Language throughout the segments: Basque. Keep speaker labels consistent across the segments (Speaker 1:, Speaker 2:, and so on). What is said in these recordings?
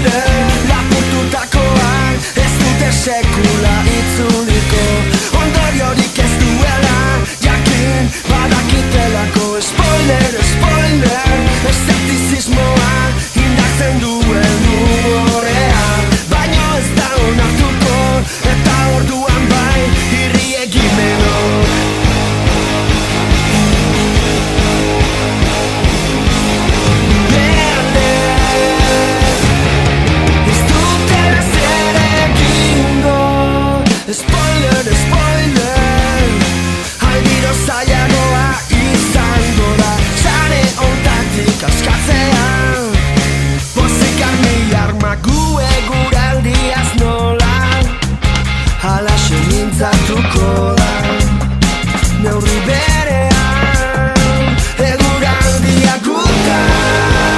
Speaker 1: sekula itzuliko ondoriorik ez duela jakin badakitelako. Spoiler, spoiler, eszeptizismoa indartzen duen humorea, baino ez da onartuko eta orduan bai irri egimeno. Spoiler, spoiler, aldiro zailagoa izango da sare ontatik askatzea. Pozik arma gu eguraldiaz nola halaxe mintzatuko da neurri berean eguraldia gutaz.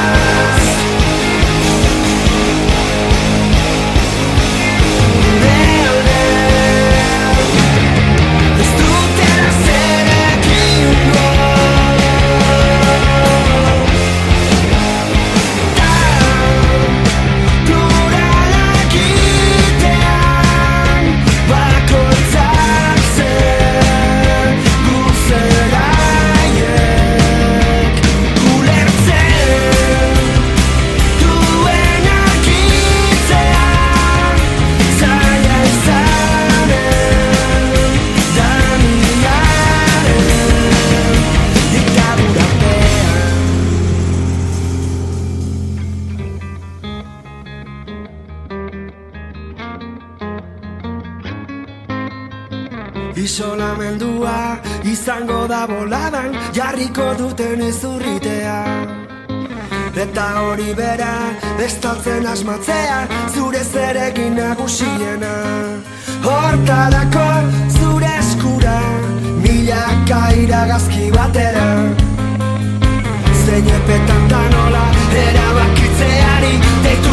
Speaker 1: Isolamendua izango da boladan jarriko duten izurritea, eta hori bera estaltzen asmatzea zure zeregin nagusiena. Hortarako zure eskura milaka iragazki batera, zein epetan da nola erabakitzeari deitu